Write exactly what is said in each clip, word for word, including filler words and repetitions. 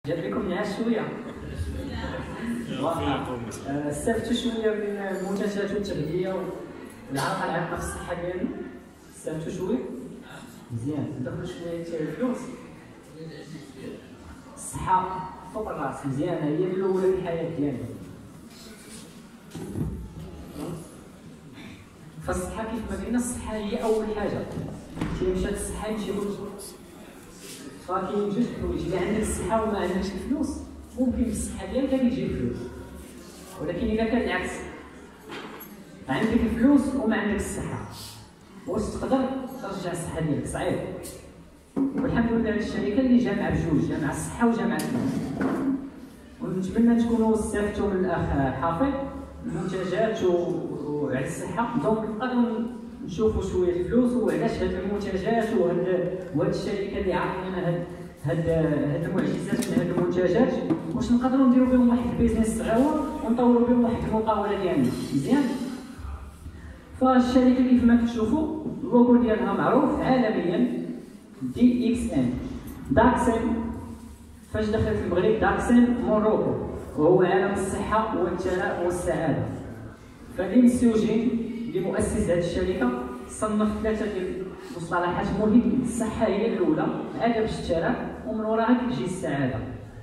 جات لكم نعاس شويه؟ استفدتوا شويه من المنتجات والتغذيه والعلاقه العامه في الصحه ديالنا؟ استفدتوا شويه؟ مزيان. دخلوا شويه حتى الفلوس. الصحه فوق الراس، مزيانه، هي الاولى في الحياه ديالنا. فالصحه كيف ما قلنا الصحه هي اول حاجه. كي مشات الصحه يمشي كلشي. فكاين جوج حوايج، الا عندك الصحه وما عندكش الفلوس ممكن بالصحه ديالك كتجيب فلوس، ولكن الا كان العكس عندك الفلوس وما عندك الصحه واش تقدر ترجع الصحه ديالك؟ صعيب. والحمد لله هذه الشركه اللي جامعه بجوج، جامعه الصحه وجامعه الفلوس. ونتمنى تكونوا استفدتوا من الاخ حافظ المنتجات وعلى الصحه. دونك نقدروا نشوفوا شويه الفلوس وعلاش هاد المنتجات وهاد وهاد الشركه اللي عطينا هاد هاد هاد المعجزات من هاد المنتجات، واش نقدروا نديروا بهم واحد البيزنس صغير ونطوروا بهم واحد المقاوله ديالنا. مزيان. فالشركه كيف ما كتشوفوا اللوغو ديالها معروف عالميا، دي اكس ان داكسن. فاش دخلت المغرب داكسن موروكو، وهو عالم الصحه والثراء والسعاده. فالإمسيوجين لمؤسس هذه الشركه صنف ثلاثه ديال المصطلحات مهمين. الصحه هي الاولى، عاد باش الثراء، ومن وراها كتجي السعاده.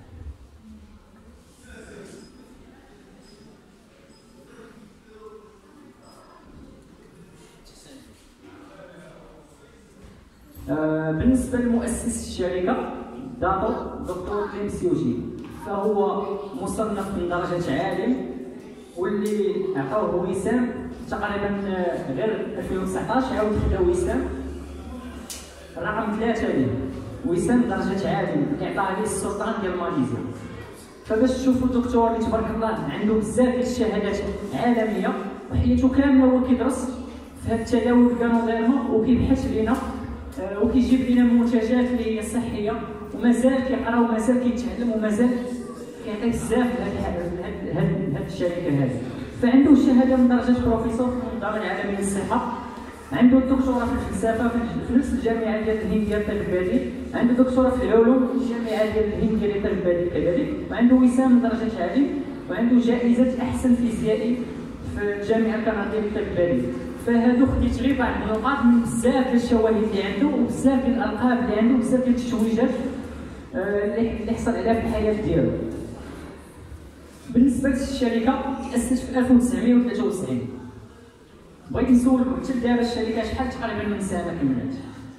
آه بالنسبه لمؤسس الشركه داتو دكتور الإمسيوجين، فهو مصنف من درجه عالم، واللي عطاوه وسام تقريبا غير ألفين وتسعطاش عاود خداو وسام رقم ثلاثه ليه، وسام درجه عالم اللي عطاها ليه السلطان ديال ماليزيا. فباش تشوفوا الدكتور اللي تبارك الله عنده بزاف ديال الشهادات عالميه وحياته كامله هو كيدرس في هذا التداول الكانوديرما وكيبحث لينا وكيجيب لنا منتجات اللي هي صحيه، ومازال كيقرا ومازال كيتعلم ومازال كيعطي بزاف لهاد هاد الشركه هذه. فعنده شهاده من درجه بروفيسور في المنظمه العالميه للصحه، عنده دكتوراه في الفلسفه في نفس الجامعه ديال الهند ديال الطب البديل، عنده دكتوراه في العلوم في الجامعه ديال الهند ديال الطب البديل كذلك، وعنده وسام من درجه عالم، وعنده جائزه احسن فيزيائي في الجامعه الكنديه للطب البديل. فهادو خديت غير بعض النقاط من بزاف ديال الشواهد اللي عنده وبزاف ديال الالقاب اللي عنده وبزاف ديال التتويجات اللي حصل عليها في الحياه ديالو. بالنسبه للشركه تاسست في ألف وتسعمائة وثلاثة وتسعين. بغيت نسولكم حتى دابا الشركه شحال تقريبا من سنه كملت؟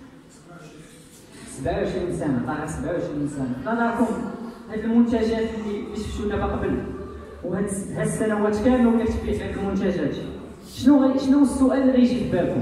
سبعة وعشرين سنه، طالع سبعة وعشرين سنه. نظركم هاد المنتجات اللي شفتوا دابا قبل وهاد هاد السنوات كامله ولا تبيع هاد المنتجات، شنو غي شنو السؤال اللي غيجي في بالكم؟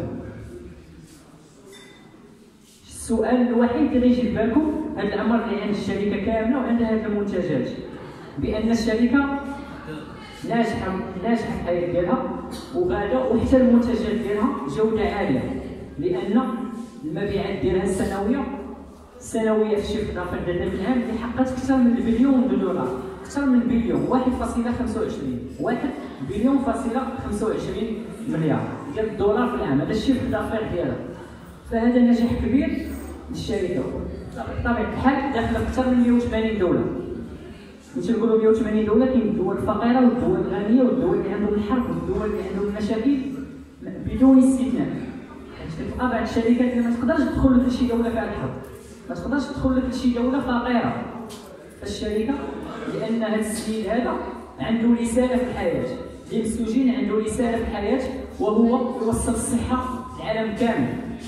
السؤال الوحيد اللي غيجي في بالكم هاد العمر اللي عند الشركه كامله وعندها هاد المنتجات، بان الشركه ناجحه ناجحه في الحياه ديالها وغاده، وحتى المنتجات ديالها جوده عاليه، لان المبيعات ديالها السنويه السنويه في الشركه ديال الذات العام اللي حققت اكثر من بليون دولار، اكثر من بليون، واحد فاصلة خمسة وعشرين واحد بليون فاصلة خمسة وعشرين مليار ديال الدولار في العام. هذا الشيء الدافير ديالها. فهذا نجاح كبير للشركه. بطبيعه الحال داخله في اكثر من مئة وثمانين دوله. ملي نقولوا مئة وثمانين دوله كاين الدول الفقيره والدول الغنيه والدول اللي عندهم الحرب والدول اللي عندهم المشاكل بدون استثناء. حيت بطبيعه الشركات اللي ما تقدرش تدخل لك لشي دوله فيها الحرب، ما تقدرش تدخل لك لشي دوله فقيره. فالشركه لان هذا السيد هذا عنده رساله في الحياه، الإمسيوجين عنده رساله في الحياه وهو يوصل الصحه للعالم كامل.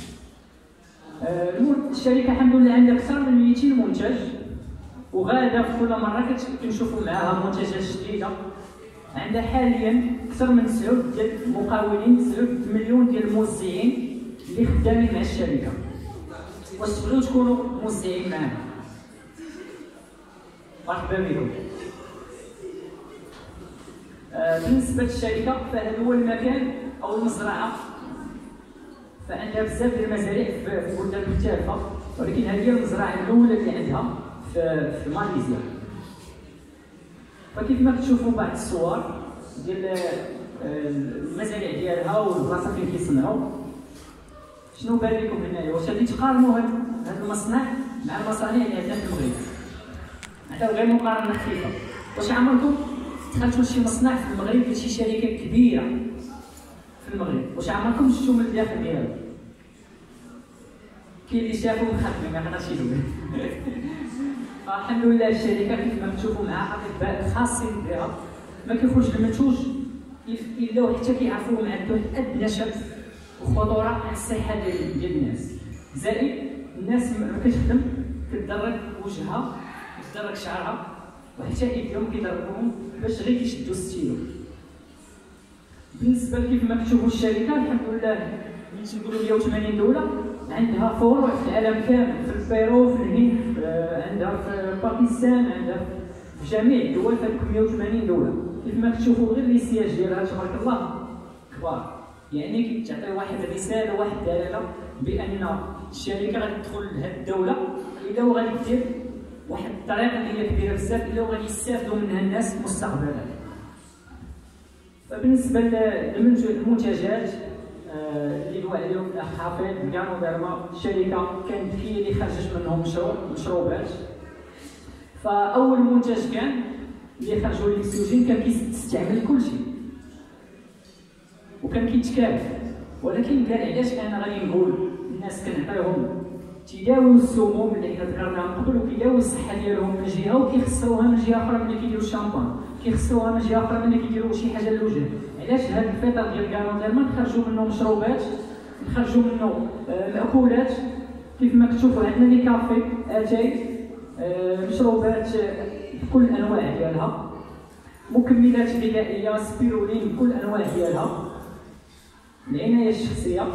الشركه الحمد لله عندها اكثر من مئتين منتج، وغاده في كل مره كنشوفوا معاها منتجات جديده. عندها حاليا اكثر من تسعة ديال المقاولين، تسعة مليون ديال الموزعين اللي خدامين مع الشركه. واش تبغيو تكونوا موزعين معنا؟ مرحبا بكم. آه بالنسبه للشركه فهذا هو المكان او المزرعه، فعندها بزاف ديال المزارع في بلدان مختلفه، ولكن هذه هي المزرعه الاولى اللي عندها في في ماليزيا. فكيف ما كتشوفوا بعض الصور ديال المزارع ديالها والبلاصه فين كيصنعوا، شنو بان لكم هنايا؟ واش غادي تقارنوا هذا المصنع مع المصانع اللي عندنا في المغرب؟ عطاو غير مقارنه خفيفه. واش عمركم دخلتوا لشي مصنع في المغرب ديال شي شركه كبيره في المغرب، واش عمركم شفتوا من الداخل ديالو؟ كاين اللي شافوا مخدمين ما يقدرش يدوي. فالحمد لله الشركه كيف ما كتشوفوا معها اطباء خاصين بها، ما كيخرج المنتوج الا حتى كيعرفوا من عنده ادنى شك وخطوره على الصحه ديال ديال الناس. زائد الناس ما كتخدم كتدرك وجهها كتدرك شعرها وحتى يديهم كيضربوهم باش غير كيشدوا الستيلو. بالنسبه لكيف ما كتشوفوا الشركه الحمد لله ملي تنقولوا مية وثمانين دوله عندها فروع في العالم كامل، في البيرو، في الهند، عندها في باكستان، عندها في جميع الدول، في مية وثمانين دوله. كيف ما كتشوفوا غير لي سياج ديالها تبارك الله كبار، يعني كتعطي واحد الرساله واحد الدلاله بان الشركه غادي تدخل لهذه الدوله الا وغادي دير واحد الطريقه اللي هي كبيره بزاف الا وغادي يستافدوا منها الناس مستقبلا. فبالنسبه للمنتجات اللي دوا عليهم الاخ حافظ كانوا دارما الشركه كانت هي اللي خرجت منهم مشروع مشروبات. فاول منتج كان اللي خرجوا للمسيوجين كان كيستعمل كل شيء وكان كيتكالف، ولكن قال علاش انا غادي نقول الناس كنعطيهم تيداويو السموم اللي حنا ذكرناهم قبل وكيداويو الصحه ديالهم من جهه وكيخسروها من جهه اخرى ملي كيديروا الشامبان، كيخسروها من جهه اخرى ملي كيديروا شي حاجه للوجه. علاش هاد الفطر ديال كارونتيرما نخرجوا منه مشروبات، نخرجوا منه آه مأكولات كيف ما كتشوفوا عندنا لي كافي اتاي آه مشروبات بكل الانواع ديالها، مكملات غذائيه سبيرولين بكل الانواع ديالها، العنايه الشخصيه،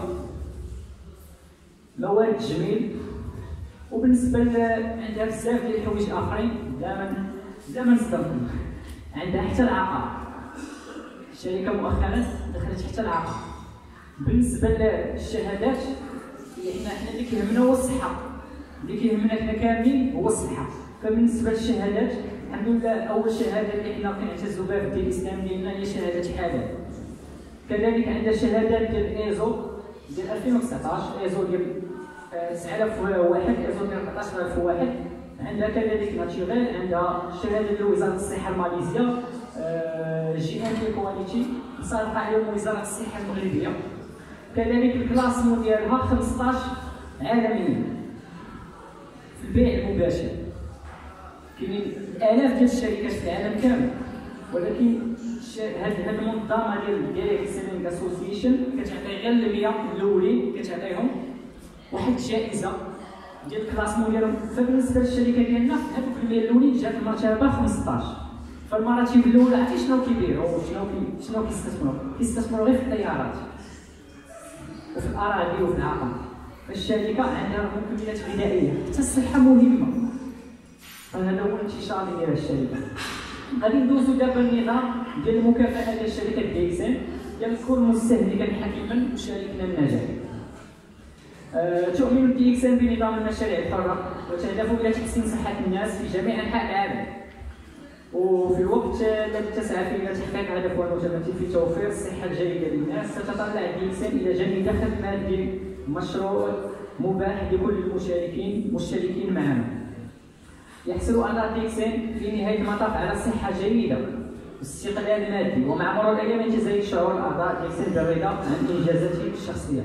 مواد التجميل. وبالنسبه عندها بزاف ديال الحوايج اخرين بلا ما بلا ما نصدمكم. عندها حتى العقار، الشركه مؤخرا دخلت حتى العقار. بالنسبه للشهادات اللي حنا حنا اللي كيهمنا هو الصحه، اللي كيهمنا حنا كاملين هو الصحه. فبالنسبه للشهادات الحمد لله اول شهاده اللي حنا كنعتزوا بها في الدين الاسلامي ديالنا هي شهاده حلال. كذلك عندنا شهادات ديال ايزو ديال ألفين وتسعطاش، ايزو ديال تسعة آلاف وواحد، ايزو ديال أربعطاش ألف وواحد. عندها كذلك ناتشوريل، عندها شهاده ديال وزاره الصحه الماليزيه، جي ان بي كواليتي مصادقه عليهم وزاره الصحه المغربيه. كذلك الكلاسمون ديالها خمسطاش عالميا في البيع المباشر. كاينين الاف ديال الشركات في العالم كامل، ولكن هاد هاد المنظمه ديال ديريكت سيلينغ اسوسيشن كتعطي غير المية الاولين كتعطيهم واحد الجائزه ديال الكلاسمون ديالهم. فبالنسبه للشركه ديالنا هادوك المية الاولين جات المرتبه خمسطاش. فالمراتب الاولى عرفتي شنو كيبيعوا شنو كي شنو كيستثمروا؟ كيستثمروا غير في الطيارات وفي الاراضي وفي العقار. فالشركه عندها مكملات غذائيه، حتى الصحه مهمه. فهذا هو الانتشار ديال الشركه. غادي ندوزو دابا النظام ديال المكافاه ديال شركه دي اكس ان ديال كل مستهلكا حكيما وشاركنا النجاح. أه تؤمن دي اكس ان بنظام المشاريع الحره وتهدف الى تحسين صحه الناس في جميع انحاء العالم، وفي الوقت الذي تسعى فيه الى تحقيق هدفها المتمثل في توفير الصحه الجيده للناس. تتطلع دي اكس ان الى جني دخل مادي مشروع مباح لكل المشاركين مشتركين معنا. يحصل أعضاء دي اكس ان في نهاية المطاف على صحة جيدة واستقلال مادي، ومع مرور الأيام ينتهي شعور أعضاء دي اكس ان بالرضا عن إنجازاتهم الشخصية.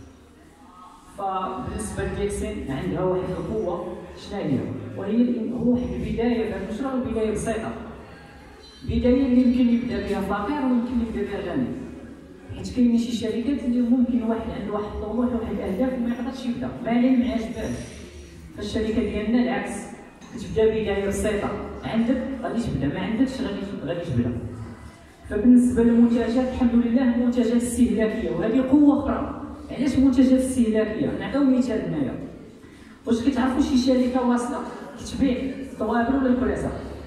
فبالنسبة لدي اكس ان عندها واحد القوة شنو هي؟ وهي هو واحد البداية في المشروع، بداية بسيطة. بداية اللي يمكن يبدا بها فقير ويمكن يبدا بها غني. حيت كاينين شي شركات اللي ممكن واحد عنده واحد الطموح وواحد الأهداف وما يقدرش يبدا، ما عليه ما عجباش. فالشركة ديالنا العكس، كتبدا بدايه بسيطه، عندك غادي تبدا، ما عندكش غادي غادي تبدا. فبالنسبه للمنتجات الحمد لله منتجات استهلاكيه، وهذه قوه اخرى. علاش منتجات استهلاكيه؟ نعطيو مثال هنايا. واش كتعرفوا شي شركه واصله كتبيع الطوابل ولا الكراسه؟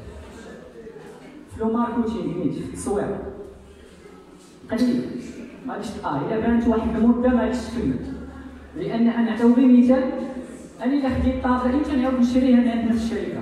في لو ماركتينغ نيت في التسويق قليل، ما غاديش تلقاه. الا بانت واحد المده ما غاديش تكمل، لان انا نعطيو غير مثال. أنا إلا خديت طابلة إمتى نعاود نشريها من عند نفس الشركة؟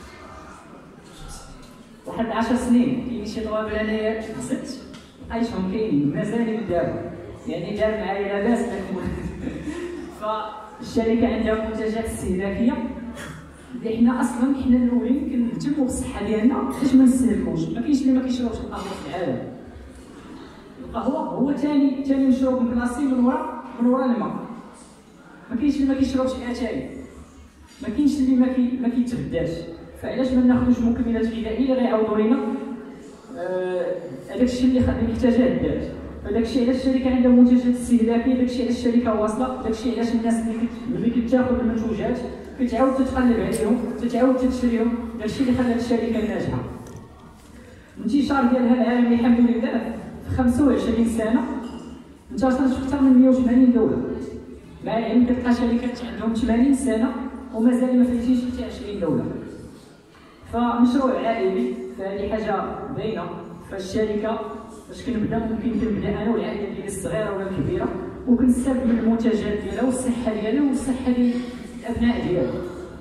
واحد عشر سنين كاين شي طوابل أنايا زدت عايشهم كاينين مازال يداروا، يعني دار معايا لاباس لكم. فالشركة عندها منتجات استهلاكية اللي حنا اصلا حنا الاولين كنهتموا بالصحه ديالنا باش ما نستهلكوش. ما كاينش اللي ما كيشربش القهوه في العالم. القهوه هو ثاني ثاني مشروب كلاسي من وراء من وراء الماء. ما كاينش اللي ما كيشربش اتاي، ما كاينش اللي ما كي ما كيتغداش. فعلاش ما ناخذوش مكملات غذائيه اللي غيعاودوا لينا هذاك الشيء اللي محتاجاه الذات. فداك الشيء علاش الشركه عندها منتجات استهلاكيه، داك الشيء علاش الشركه واصله، داك الشيء علاش الناس اللي كتاخذ المنتوجات كتعاود تتقلب عليهم، تتعاود تشريهم، داك الشيء اللي خلات الشركه ناجحه. الانتشار ديالها العالمي الحمد لله في خمسة وعشرين سنه انتشرت في اكثر من مئة وثمانين دوله، مع العلم كتلقى شركات عندهم ثمانين سنه ومازال ما فايتينش حتى عشرين دوله. فمشروع عائلي، فهذه حاجه باينه. فالشركه باش كنبدا ممكن كنبدا انا والعائله ديالي الصغيره ولا الكبيره، وكنستافد من المنتجات ديالها والصحه ديالها والصحه ديال الابناء ديالها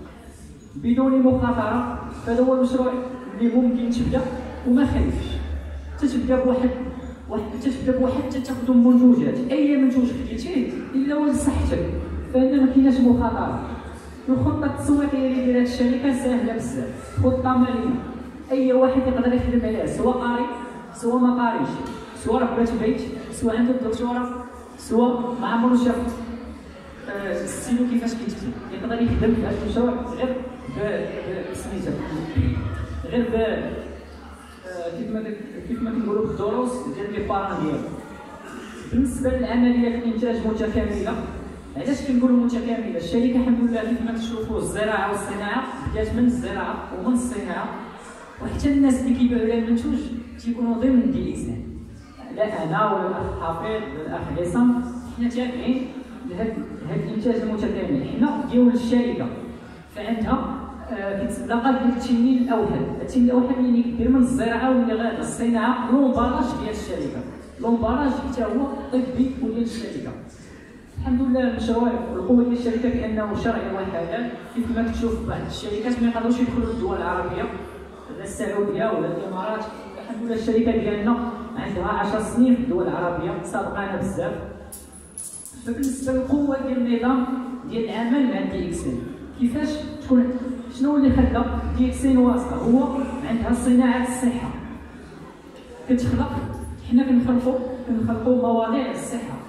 بدون مخاطره. فهذا هو المشروع اللي ممكن تبدا وما خايفش، تتبدا بواحد واحد تتبدا بواحد تاخذ منتوجات، اي منتوج خديتيه الا هو لصحتك، فهنا ما كايناش مخاطره. الخطه التسويقيه اللي دايره الشركه سهله بزاف، خطه مرنه، اي واحد يقدر يخدم عليها، سواء قاري سواء ما قاريش، سواء ربات بيت، سواء عنده الدكتوراه، سواء ما عمرو شاف آه السيلو كيفاش كيتكتب، يقدر يخدم في هذا المشروع غير ب سميتها غير ب آه كيف ما كيف ما كنقولوا بالدروس ديال لي باران ديالو. بالنسبه للعمليه الانتاج متكامله، علاش كنقولوا متكامله؟ الشركه الحمد لله كيف ما كتشوفوا الزراعه والصناعه بدات من الزراعه ومن الصناعه، وحتى الناس اللي كيبيعوا لها المنتوج تيكونوا ضمن دي اكسان. لا انا ولا الاخ حفيظ ولا الاخ عصام حنا تابعين لهذا هذا الانتاج المتكامل، حنا ديال الشركه. فعندها كتلاقى ديال التنين الاوحد، التنين الاوحد اللي كيدير من الزراعه والغذاء الصناعه، لومباراج ديال الشركه، لومباراج حتى هو طبي وديال الشركه. الحمد لله المشروع القوه ديال الشركه بانه شرعي وحلال. كيف ما كتشوف بعض الشركات ما يقدروش يدخلوا للدول العربيه، لا السعوديه ولا الامارات. الحمد لله الشركه ديالنا عندها عشر سنين في الدول العربيه، سابقانا بزاف. فبالنسبه للقوه ديال النظام ديال العمل مع دي اكسين، كيفاش تكون، شنو اللي خلى دي اكسين واصله؟ هو عندها صناعه الصحه، كتخلق، حنا كنخلقوا كنخلقوا مواضيع الصحه،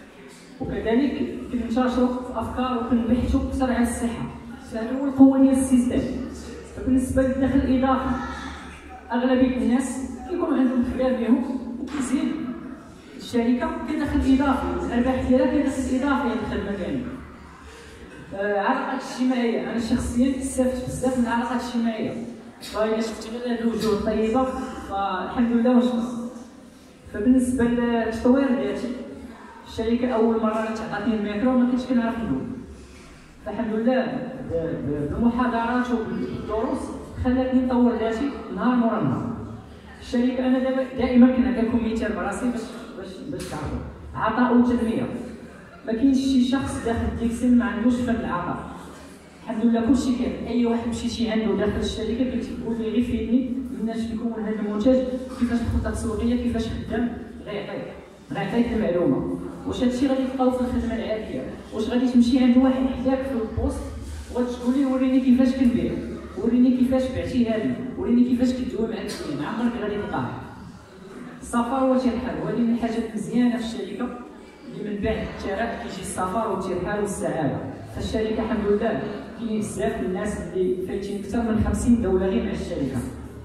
وكذلك كننتشروا في افكار وكنبحثوا اكثر على الصحه. فهذا هو القوه ديال السيستم. فبالنسبه للدخل الاضافي، اغلبيه الناس كيكونوا عندهم خبار بهم وكيزيد الشركه كدخل اضافي، الارباح ديالها كدخل اضافي للخدمه ديالنا. العلاقات الاجتماعيه، انا شخصيا استفدت بزاف من العلاقات الاجتماعيه، فاذا شفت هذه الوجوه الطيبه فالحمد لله ونشكر. فبالنسبه للتطوير ديالتي، الشركه اول مره تعطاتني الميكرو ما كنتش كنعرف ندوي، فالحمد لله بالمحاضرات وبالدروس خلاتني نطور ذاتي نهار مورا نهار. الشركه انا دابا دائما كنعطيكم مثال براسي باش باش باش تعرفوا، عطاء وتنميه. ما كاينش شي شخص داخل ديكسين ما عندوش فن العطاء. الحمد لله كلشي كاين، اي واحد مشيتي عنده داخل الشركه كتقول لي غير فيدني مناش نكون هذا المنتج، كيفاش الخطه التسويقيه، كيفاش خدام، غيعطيك غيعطيك المعلومه. واش هادشي غادي تلقاو في الخدمه العاديه؟ واش غادي تمشي عند واحد حداك في البوست وغتقول ليه وريني كيفاش كنبيع، وريني كيفاش بعتي هذه، وريني كيفاش كدوي مع الكليان، عمرك غادي تلقاه. السفر والترحال، وهذه من الحاجات المزيانه في الشركه، اللي من بعد الثراء كيجي السفر والترحال والسعاده. فالشركه الحمد لله كاين بزاف الناس اللي فايتين اكثر من خمسين دوله غير مع الشركه.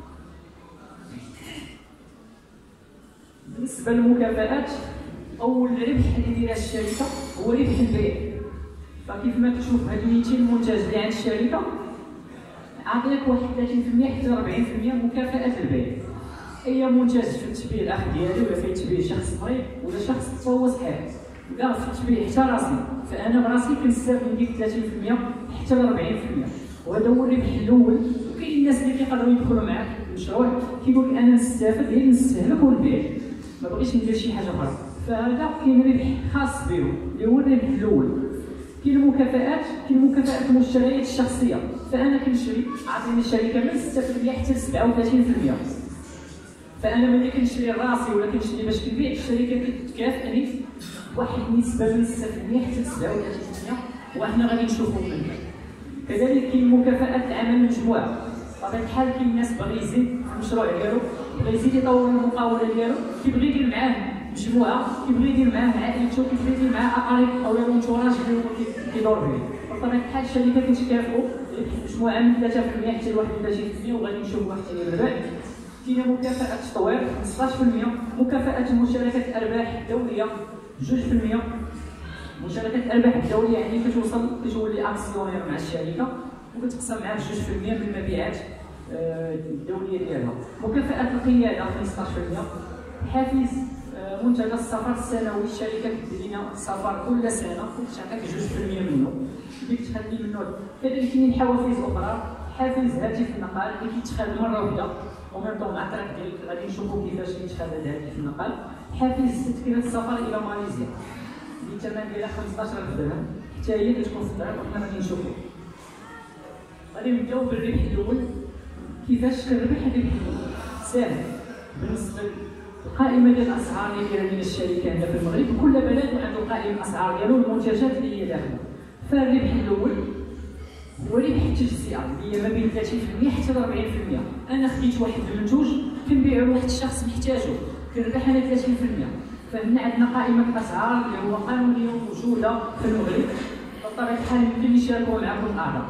بالنسبه للمكافآت، اول ربح اللي دايره الشركه هو ربح البيع. فكيف ما كتشوف هاد مئتين منتج اللي عند الشركه عطيك واحد ثلاثين بالمئة حتى أربعين بالمئة مكافاه البيع. اي منتج في تبيع الاخ ديالي ولا في تبيع شخص مريض ولا شخص هو صحيح، كاع في تبيع حتى راسي، فانا براسي كنستافد من ديك ثلاثين بالمئة حتى أربعين بالمئة، وهذا هو الربح الاول. وكاين الناس اللي كيقدروا يدخلوا معاك المشروع كيقول لك انا نستافد غير نستهلك ونبيع، ما بغيتش ندير شي حاجه اخرى. فهذا كاين ربح خاص بهم اللي هو الربح الاول. كاين المكافآت، كاين مكافآت المشتريات الشخصيه، فانا كنشري عاطيني الشركه من ستة بالمئة حتى سبعة وثلاثين بالمئة، فانا ملي كنشري راسي ولا كنشري باش كنبيع، الشركه كتكافئني واحد النسبه من ستة بالمئة حتى سبعة وثلاثين بالمئة، وحنا غادي نشوفوا منها. كذلك كاين مكافآت العمل المجموعه. بطبيعه الحال كاين ناس باغي يزيد في المشروع ديالو، بغى يزيد يطور المقاوله ديالو، كيبغي يدير معاه مجموعه، كيبغي يدير معاه عائلته، كيبغي يدير معاه اقارب او الانتوراج اللي هو كيدور به. بطبيعه الحال الشركات كيتكافئوا مجموعه من ثلاثة بالمئة حتى ل واحد وثلاثين بالمئة، وغادي نشوفوا واحد الثاني من بعد. كاينه مكافاه التطوير خمسطاش بالمئة، مكافاه مشاركه الارباح الدوليه جوج بالمئة. مشاركه الارباح الدوليه يعني كتوصل كتولي اكسيونير مع الشركه وكتقسم معاه جوج بالمئة من المبيعات الدوليه ديالها. مكافاه القياده خمسطاش بالمئة. حافز منتدى السفر السنوي، الشركه كدير لنا سفر كل سنه وكتعطيك جوج بالمئة منه، ديك تخلي منه. كذلك كاينين حوافز اخرى، حافز هاتف النقال اللي كيتخاد مره واحده ومن طون مع الطريق ديال غادي نشوفوا كيفاش كيتخاد هذا هاتف النقال. حافز تذكره السفر الى ماليزيا اللي الثمن ديالها خمسطاش ألف درهم، حتى هي كتكون في الطريق وحنا غادي نشوفوا. غادي نبداو بالربح الاول. كيفاش كنربح الربح الاول؟ ساهل. بالنسبه القائمه ديال الاسعار اللي كاينه من الشركه هنا في المغرب، كل بلد عنده قائمه الاسعار ديالو المنتجات اللي هي داخله. فالربح الاول هو ربح التجزئه اللي هي ما بين ثلاثين بالمئة حتى ل أربعين بالمئة. انا خديت واحد المنتوج كنبيعو لواحد الشخص محتاجو، كنربح انا ثلاثين بالمئة. فهنا عندنا قائمه الاسعار اللي هو قانونيه موجوده في المغرب، بطبيعه الحال يمكن يشاركوا معكم الاعضاء.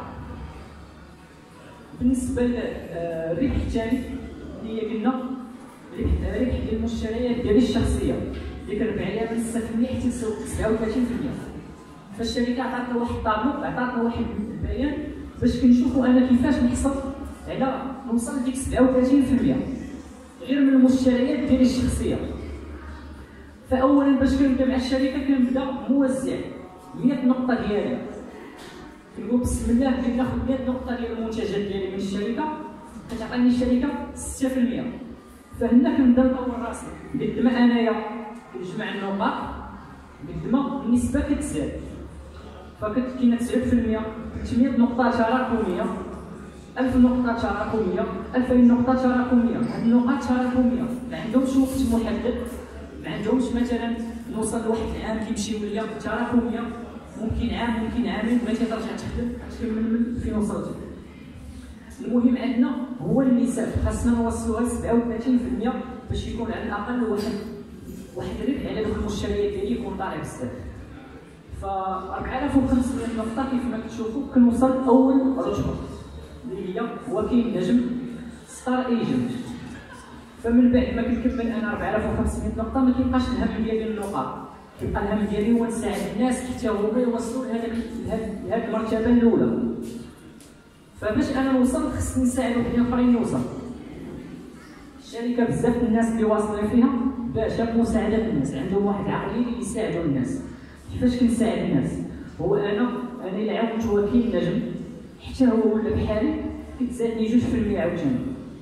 بالنسبه للربح الثاني اللي هي قلنا ربح ديال المشتريات ديالي الشخصيه اللي كنربح عليها من ستة بالمئة حتى ل سبعة وثلاثين بالمئة. فالشركه عطاتنا واحد الطابلو، عطاتنا واحد البيان باش كنشوفوا انا كيفاش نحصل على نوصل لديك سبعة وثلاثين بالمئة غير من المشتريات ديالي الشخصيه. فاولا باش كنبدا مع الشركه كنبدا موزع مئة نقطه ديالي، كنقول بسم الله كي ناخذ مئة نقطه ديال المنتجات ديالي من الشركه كتعطيني الشركه ستة بالمئة. فهنا كنبدا نطور راسي قد ما انايا كنجمع النقاط قد ما النسبه كتزاد. فكنت كاينه تسعة بالمئة، ثمانمئة نقطه تراكميه، ألف نقطه تراكميه، ألفين نقطه تراكميه. هاد النقاط تراكميه ما عندهمش وقت محدد، ما عندهمش مثلا نوصل لواحد العام كيمشيو ليا تراكميه، ممكن عام ممكن عامين ما ترجع تخدم تكمل من فين وصلت. المهم عندنا هو النسب، خاصنا نوصلوها ل سبعة وثلاثين بالمئة باش يكون على الاقل واحد واحد الربح على دوك المشتريات ديالي يكون طالع بزاف. ف أربعة آلاف وخمسمئة نقطه كيف ما كتشوفوا كنوصل اول رتبه اللي هي وكيل نجم ستار ايجنت. فمن بعد ما كنكمل انا أربعة آلاف وخمسمئة نقطه ما كيبقاش الهم ديالي النقاط، كيبقى الهم ديالي هو نساعد الناس حتى هما يوصلوا لهذاك لهذه المرتبه الاولى. فباش انا نوصل خصني نساعد وحدين اخرين يوصل. الشركه بزاف الناس اللي واصلين فيها باش مساعده الناس، عندهم واحد العقليه اللي يساعدوا الناس. كيفاش كنساعد الناس؟ هو انا انا الا عاونت وكيل نجم حتى هو ولا بحالي كتزادني جوج بالمئة عاوتاني.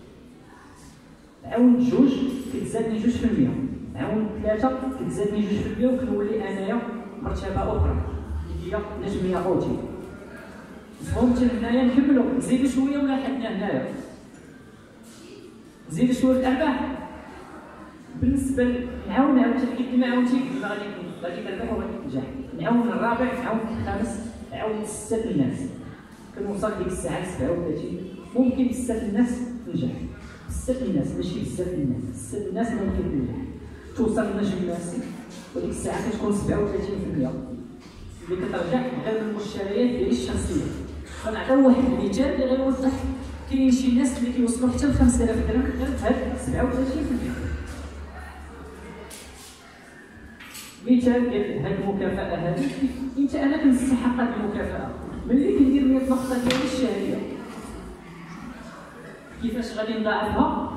عاونت جوج كتزادني جوج بالمئة، عاونت ثلاثه كتزادني جوج بالمئة وكنولي انايا مرتبه اخرى اللي هي نجميه اوتي. فهمت هنايا نكملو نزيدو شويه ولا حدنا هنايا؟ نزيدو شويه في الارباح. بالنسبه نعاون عاوتاني كيف ما عاونتي غادي غادي تربح وغادي تنجح. نعاون الرابع، نعاون الخامس، نعاون سته الناس. كنوصل ديك الساعه سبعة وثلاثين، ممكن بزاف الناس تنجح، بزاف الناس ماشي بزاف الناس، بزاف الناس ممكن تنجح. توصل لنجم ناسي وديك الساعه كتكون سبعة وثلاثين بالمئة اللي كترجع غير من المشتريات ديالي الشخصيه. غنعطيو واحد المثال اللي غيوضح. كاين شي ناس اللي كيوصلوا حتى ل خمسة آلاف درهم غير بهاد سبعة وثلاثين بالمئة. مثال ديال هاد المكافاه هادي، انت انا كنستحق هاد المكافاه ملي كندير مئة نقطه ديالي الشهريه. كيفاش غادي نضاعفها؟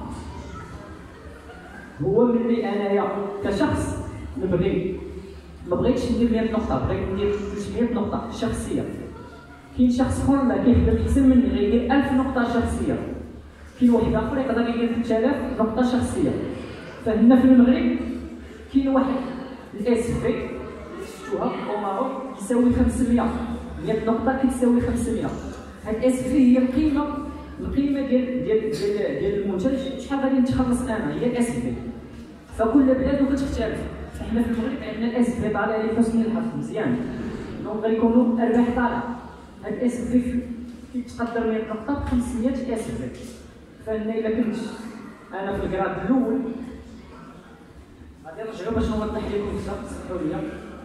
هو ملي انايا كشخص نبغي ما بغيتش ندير مئة نقطه، بغيت ندير ثلاثمئة نقطه شخصيه. كاين شخص اخر لا كيخدم احسن مني غيدير ألف نقطه شخصيه، كاين واحد اخر يقدر يدير ثلاثة آلاف نقطه شخصيه. فهنا في المغرب كاين واحد الاس في شفتوها او ماروك يساوي خمسمئة، مئة نقطه كتساوي خمسمئة. هاد الاس في هي القيمه القيمه ديال ديال ديال ديال المنتج، شحال غادي نتخلص انا هي الاس في. فكل بلاد كتختلف. احنا في المغرب عندنا الاس في طالع لحسن الحظ مزيان، دونك غيكونوا ارباح طالعه. هاد الاس في كيتقدر مية نقطة ب خمسمية اس في. فهنا إلا كنت أنا في الكراد الأول غادي نرجعو باش نوضح لكم أكثر، سمحوا لي.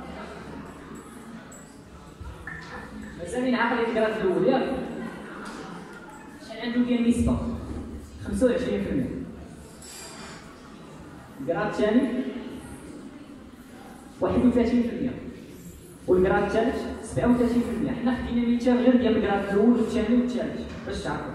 مازال عاقل الكراد الأول ياك؟ شحال عنده ديال النسبة؟ خمسة وعشرين في المية. الكراد الثاني واحد وثلاثين في المية. والكراد الثالث سبعة وثلاثين في المية. حنا خدينا مثال غير ديال الكراد الأول والثاني والثالث باش تعرفوا.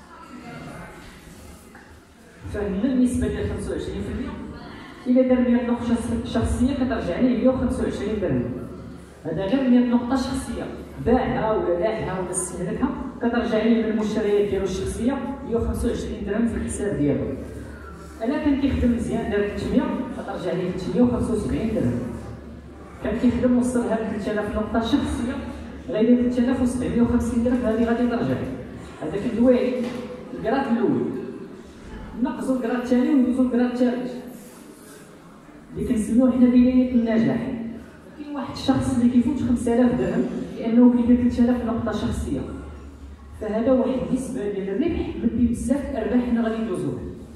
فهنا النسبة ديال خمسة وعشرين في المية إلا دار مية نقطة شخصية كترجع ليه مية وخمسة وعشرين درهم. هذا غير مية نقطة شخصية، باعها ولا لاحها ولا استهلكها كترجع ليه من المشتريات ديالو الشخصية مية وخمسة وعشرين درهم في الحساب ديالو. ألا كان كيخدم مزيان دار ثلاثمية كترجع ليه ثلاثمية وخمسة وسبعين درهم. كان كيخدم وصلها ل ثلاثة آلاف نقطة شخصية غير ثلاثة آلاف وسبعمية وخمسين درهم، هذه غادي ترجع. هذاك الدواعي الكراد الأول. نقصوا الكراد الثاني وندوزو الكراد الثالث اللي كنسميوه حنا بداية النجاح. كاين واحد الشخص اللي كيفوت خمسة آلاف درهم لأنه كيدير ثلاثة آلاف نقطة شخصية، فهذا واحد النسبة ديال الربح مدي بزاف الأرباح حنا غادي ندوزوها.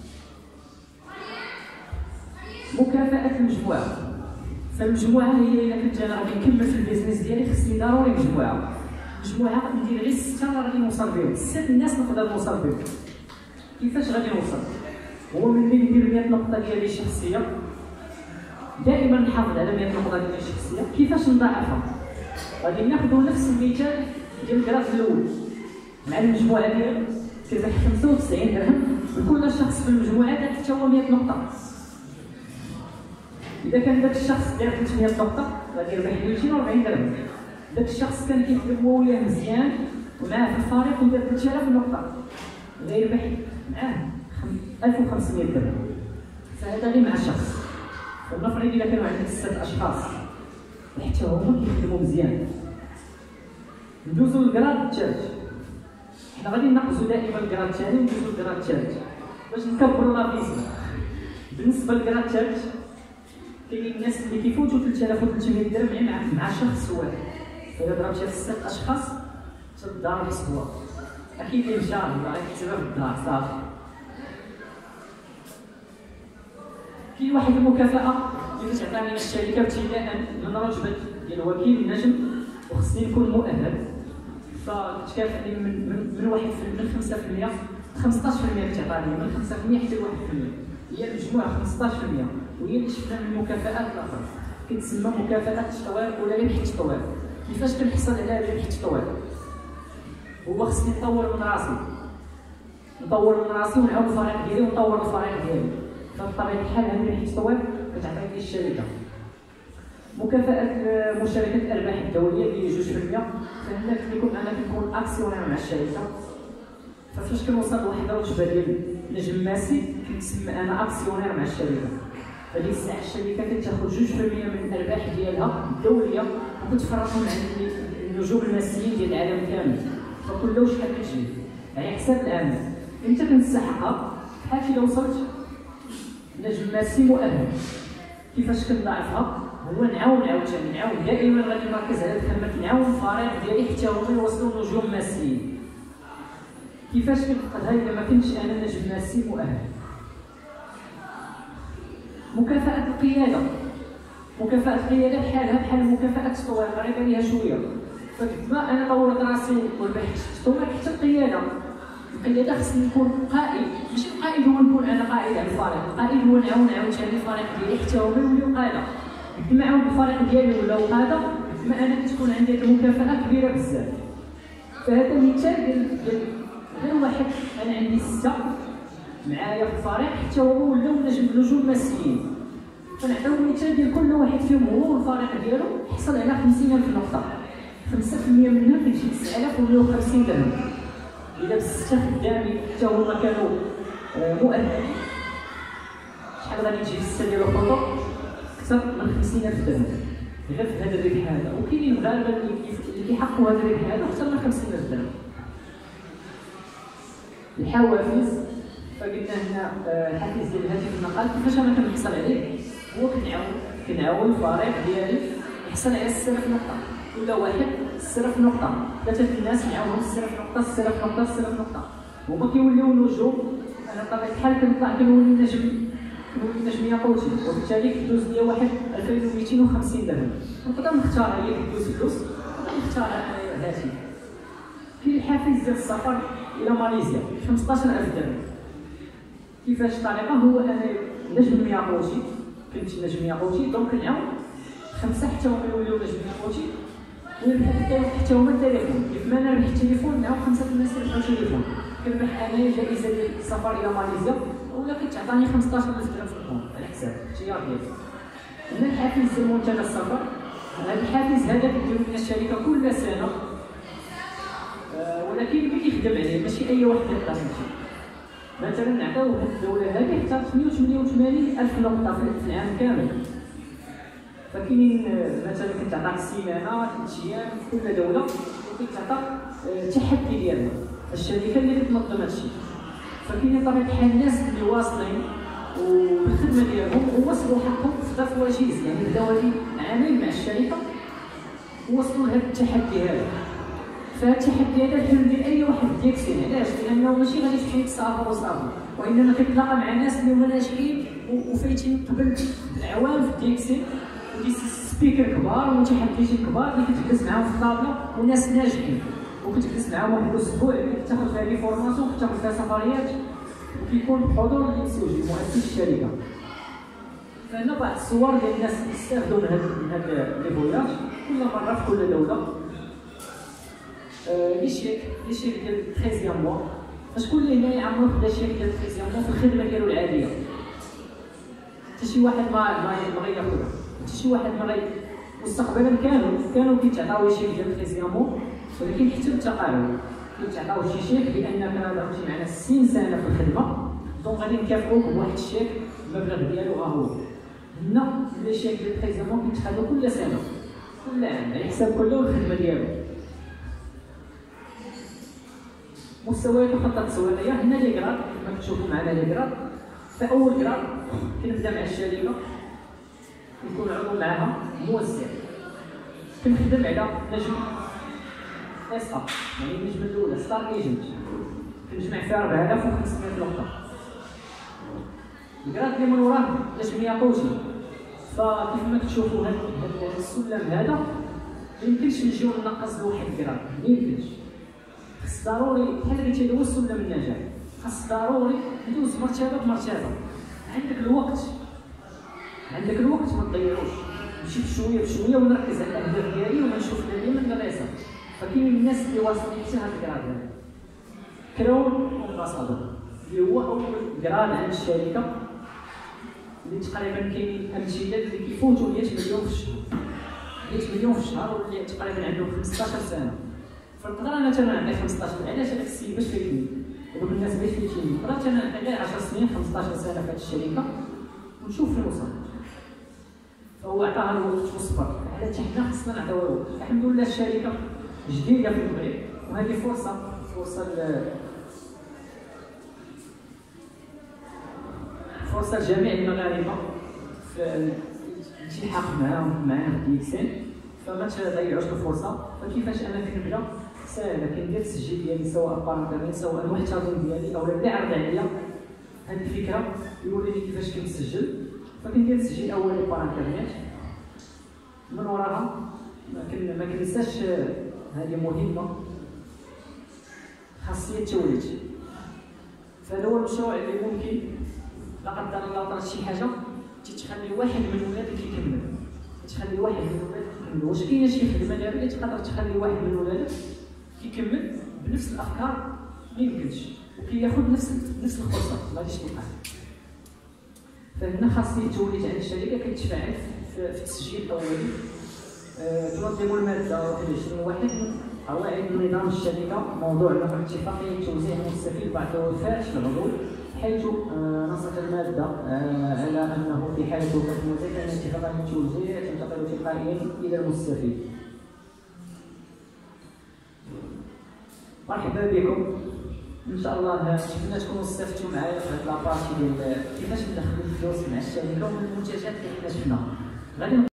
مكافأة المجموعة. فالمجموعة هي إلا كنت أنا غادي نكمل في البيزنس ديالي خصني ضروري مجموعة. مجموعة ندير غير ستة غادي نوصل بهم، ستة الناس نقدر نوصل بهم. كيفاش غادي نوصل؟ هو ملي ندير مية نقطة ديالي شخصية دائما نحافظ على مية نقطة ديالي الشخصية. كيفاش نضاعفها؟ غادي ناخذ نفس المثال ديال الكراف الأول مع المجموعة ديالو كيربح خمسة وتسعين درهم، وكل شخص في المجموعة دار حتى هو مية نقطة. إذا كان داك الشخص دار ثلاثمية نقطة غادي يربح ميتين وأربعين درهم. داك الشخص كان كيخدم هو وياه مزيان ومعاه في الفريق ودار ثلاثة آلاف نقطة غيربح معاه ألف وخمسمية درهم. فهذا غير مع الشخص. ونفرض إلا كانوا عندك ستة أشخاص حتى هما كيخدموا مزيان. ندوزو للكراد الثالث. حنا غادي ننقصو دائما الكراد الثاني وندوزو للكراد الثالث باش نكبرو لا بيزنس. بالنسبة للكراد الثالث كاينين الناس اللي كيفوتوا ثلاثة آلاف وثلاثمية درهم مع مع شخص واحد. فإذا ضربتيها في ستة أشخاص تضارب أسبوع. أكيد اللي مشى الله يكتبها في الدار صافي. كاين واحد المكافأة اللي تعطيني الشركة ابتداء من رتبة ديال وكيل النجم وخصني نكون مؤهل. فتكافئني من من من واحد من خمسة في المية خمسطاش في المية كتعطيني من خمسة في المية حتى لواحد في المية. هي المجموعة خمسطاش في المية وهي اللي شفنا من المكافآت الأخرى كتسمى مكافأة التطوير ولا ربح التطوير. كيفاش كنحصل على ربح التطوير؟ هو خصني نطور من راسي نطور من راسي ونعاون الفريق ديالي ونطور الفريق ديالي. فبطبيعة الحال هذه ربح التطوير كتعطيني الشركة. مكافأة مشاركة الأرباح الدولية اللي هي جوج في المية. فهنا كنكون أنا كنكون أكسيونير مع الشركة. ففاش كنوصل لواحد الرتبة ديال نجم ماسي كنتسمى أنا أكسيونير مع الشركة. فهذيك الساعة الشركة كتاخذ جوج في المية من الأرباح ديالها الدولية وكتفرقهم عند النجوم الماسيين ديال العالم كامل. فكل شحال كتجي على حساب العام أنت كتستحقها. بحال كي وصلت نجم ماسي مؤهل كيفاش كنضاعفها؟ هو نعاون عاوتاني نعاون دائما غادي نركز على الخدمة نعاون الفريق ديالي حتى هما يوصلوا نجوم ماسيين. كيفاش كنفقدها إذا ما كنتش أنا نجم ماسي مؤهل؟ مكافأة القيادة. مكافأة القيادة بحالها بحال مكافأة التطوير قريبة ليها شوية. فكما أنا طورت راسي وربحت التطوير حتى القيادة. القيادة خصني نكون قائد، ماشي القائد هو نكون أنا قائد على الفريق، القائد هو نعاون عاوتاني الفريق ديالي حتى هما يوليو قادة. كما عاون الفريق ديالي ولاو قادة كما أنا كتكون عندي المكافأة كبيرة بزاف. فهذا مثال ديال غير واحد أنا عندي ستة معايا في الفريق حتى هو ولاو نجم نجوم ماسيين. فنعطيو مثال ديال كل واحد فيهم هو والفريق ديالو حصل على خمسين ألف نقطة. خمسة في المية منها كتجي تسعة آلاف ومية وخمسين درهم. إذا بستة خدامين حتى هما كانوا مؤهلين شحال غادي تجي الستة ديال الخطوط؟ أكثر من خمسين ألف درهم غير في هذا الربح هذا. وكاينين المغاربة اللي كيحققوا هذا الربح هذا أكثر من خمسين ألف درهم. الحوافز فقلنا هنا الحافز ديال الهاتف النقال كيفاش انا كنحصل عليه؟ هو كنعاون كنعاون الفريق ديالي يحصل على ستة آلاف نقطة ولا واحد ستة آلاف نقطة ثلاثه الناس معاهم ستة آلاف نقطه ستة آلاف نقطه ستة آلاف نقطه، هما كيوليو نجوم. انا بطبيعه الحال كنطلع كنولي نجم كنولي نجم ياقوتي، وبالتالي كدوز ليا واحد ألفين ومئتين وخمسين درهم. نقدر نختارها هي كدوز فلوس، نقدر نختارها انا هاتي. كاين الحافز ديال السفر الى ماليزيا خمسطاش ألف درهم. كيفاش الطريقه؟ هو انا نجم ياقوتي، كنت نجم ياقوتي دونك نعاود خمسه حتى هما يوليو نجم ياقوتي، وربحوا حتى هما التليفون. كيف ما انا ربحت التليفون نعاود خمسه الناس يربحوا التليفون. كنربح انايا جائزه ديال السفر الى ماليزيا، ولا كتعطاني خمسطاش ألف درهم في الكونت على حساب اختيار ديالي. هنا الحافز ديال منتدى السفر، هذا الحافز هذا كديرو لنا الشركه كل سنه، أه ولكن اللي كيخدم عليه ماشي اي واحد يقدر يمشي. مثلا نعطيو واحد الدوله هذه حتى ثمانية وثمانين ألف نقطه في العام كامل. فكاينين مثلا كتعطاك السيمانه ثلاث ايام في كل دوله، وكتعطاك التحدي ديالها الشركه اللي كتنظم هادشي. فكاينين بطبيعه الحال الناس اللي واصلين والخدمه ديالهم ووصلوا حقهم في ظرف وجيز، يعني بداو هادي عامين مع الشركه ووصلوا لهذا التحدي هذا. فهاد التحدي هذا الحلم ديال اي واحد ديكسين. علاش؟ لانه ماشي غادي تمشي تسافر وصافي، وانما كتلاقى مع ناس اللي هما ناجحين وفايتين قبل اعوام في الديكسين، ودي سبيكر كبار ومتحدثين كبار اللي كتجلس معاهم في الطابله، وناس ناجحين وكتجلس معاهم واحد الاسبوع كتاخذ فيها لي فورماسيون، كتاخذ فيها سفريات، وكيكون بحضور الانسيوجي مؤسس الشركه. فهنا بعض الصور ديال الناس اللي استافدوا من هاد من هاد لي فواياج كل مره في كل دوله. لي شيك لي شيك ديال تريزيام موا، فشكون اللي هنا يعمر خدا شيك ديال تريزيام موا في الخدمه ديالو العاديه؟ حتى شي واحد ما ما غياخذها، حتى شي واحد ما غي. مستقبلا كانوا كانوا كيتعطاو شيك ديال تريزيام موا، ولكن حتى بالتقارب كيتعطاو شي شيك بانك درتي معنا ستين سنه في الخدمه، دونك غادي نكافئوك بواحد الشيك المبلغ ديالو ها هو. هنا لي شيك ديال تريزيام موا كيتخذوا كل سنه كل عام على حساب كله والخدمه ديالو. مستويات الخطه التسويقيه، هنا لي كراد كما كتشوفوا معنا لي كراد. فاول كراد كنبدا مع الشركه، نكون عضو معها موزع، كنخدم على نجم اس ا، يعني النجمه الاولى ستار ايجنت، كنجمع فيها أربعة آلاف وخمسمائة نقطه. الكراد اللي من وراه نجم ياقوتي. فكيف ما كتشوفوا هذا السلم هذا ميمكنش نجيو ننقص لواحد الكراد، ميمكنش. خص ضروري بحال اللي تيدوز سلم النجاح، خاص ضروري ندوز مرتبه بمرتبه. عندك الوقت عندك الوقت ما تضيعوش، نمشي بشويه بشويه ونركز على الاهداف ديالي ونشوف ديما الريسه. فكاين الناس اللي واصلين حتى هاد الكراد هذا كراون امباسادور، اللي هو اول كراد عند الشركه، اللي تقريبا كاينين امثله اللي كيفوتوا مئة مليون في الشهر، مئة مليون في الشهر، واللي تقريبا عندهم خمسطاش سنه. فنقدر انا مثلا نعطي خمسطاش، علاش هذاك السيد باش فايتني ودوك الناس باش فايتيني، نقدر انا نعطي غير عشر سنين خمسطاش سنه في هذه الشركه ونشوف فين وصل. فهو عطاها الوقت والصبر، على حتى حنا خصنا نعطيو الوقت. الحمد لله الشركه جديده في المغرب، وهذه فرصه فرصه فرصه لجميع المغاربه في الالتحاق معاهم معانا في ديكسين، فما تضيعوش الفرصه. فكيفاش انا كنبدا؟ ساهله، كندير التسجيل ديالي سواء بارنترنت سواء المحتضن ديالي او اللي عرض عليا هذه الفكره يوريني كيفاش كنسجل. فكندير تسجيل اولي بارنترنت، من وراها ما كنساش هذه مهمه، خاصيه التوليد. فهذا هو المشروع اللي ممكن لا قدر الله طرات شي حاجه تتخلي واحد من ولادك يكمل، تخلي واحد من ولادك يكمل. واش كاينه شي خدمه دابا اللي تقدر تخلي واحد من ولادك يكمل بنفس الافكار؟ ما يمكنش، وكياخذ نفس نفس الفرصه ما غاديش تلقاه. فهنا خاصيه التوليد عند الشركه كتفاعل في التسجيل الاولي. تنظم الماده واحد وعشرين واحد من قواعد نظام الشركه، موضوع نقل اتفاقيه توزيع المستفيد بعد وفاه العضو، حيث نصت الماده على انه في حاله وفاه الموزع فان اتفاقيه التوزيع تنتقل تلقائيا الى المستفيد. مرحبا بكم، ان شاء الله نتمنى تكونوا استفدتوا معايا في هذه لابارتي ديال كيفاش ندخلوا الفلوس مع الشركه ومن المنتجات اللي حنا شفنا. غادي